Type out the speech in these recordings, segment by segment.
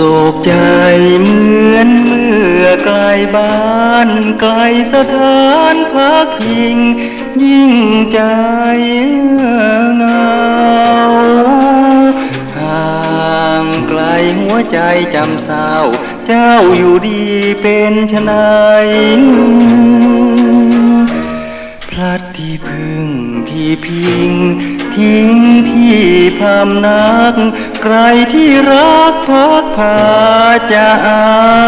โศกใจเหมือนเมื่อไกลบ้านไกลสถานพักพิงยิ่งใจเหงาห่างไกลหัวใจจำเศร้าเจ้าอยู่ดีเป็นไฉนพลัดที่พึ่งที่พิงทิ้งที่พำนักใครที่รักพักพาจะอา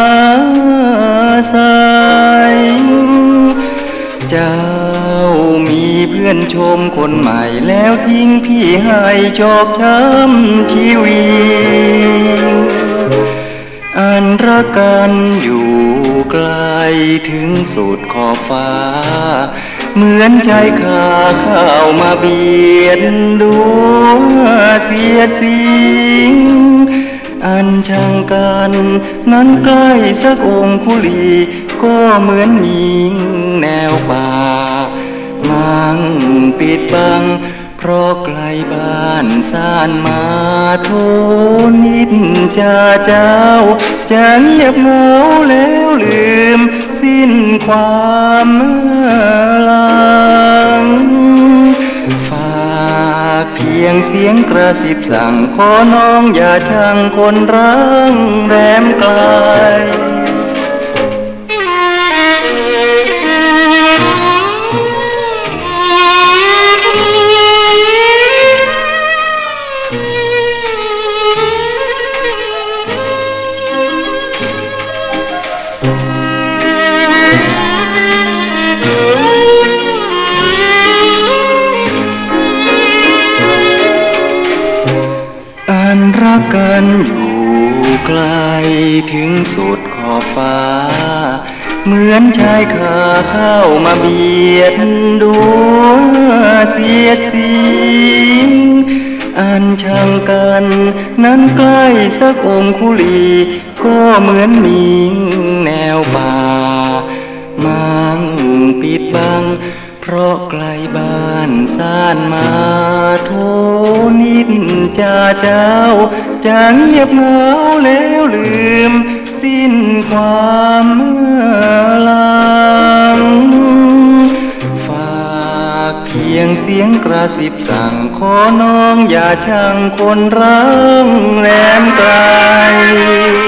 ศัยเจ้ามีเพื่อนชมคนใหม่แล้วทิ้งพี่ให้ชอกช้ำชีวิตอันรักกันอยู่ไกลถึงสุดขอบฟ้าเหมือนใจขาเข้ามาเบียดดวงเสียดสิงอันช่างกันนั้นใกล้สักองคุลีก็เหมือนหญิงแนวป่ามั่งปิดบังเพราะไกลบ้านซ่านมาโทนิดจะเจ้าจะเงียบเหงาแล้วลืมสิ้นความหลังฝากเพียงเสียงกระซิบสั่งขอน้องอย่าช่างคนรักแรมไกลรักกันอยู่ไกลถึงสุดขอบฟ้าเหมือนชายคาเข้ามาเบียดดวงเสียดสิงอันช่างกันนั้นใกล้สักองคุลีก็เหมือนมิงแนวป่ามั่งปิดบังเพราะไกลบ้านซ่านมาโทนิดจะเจ้าจะเงียบเหงาแล้วลืมสิ้นความหลังฝากเพียงเสียงกระซิบสั่งขอน้องอย่าช่างคนรักแหลมไกล